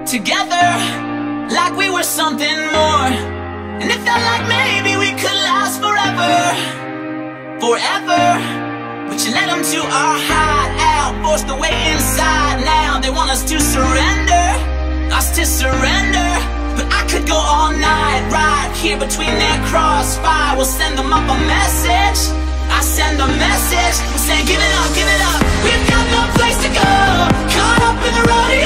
together, like we were something more. And it felt like maybe we could last forever, forever. But you led them to our hideout, forced away inside. Now they want us to surrender, us to surrender. But I could go all night, right here between their crossfire. We'll send them up a message, I send a message, we'll say give it up, we've got no place to go. Caught up in the rodeo.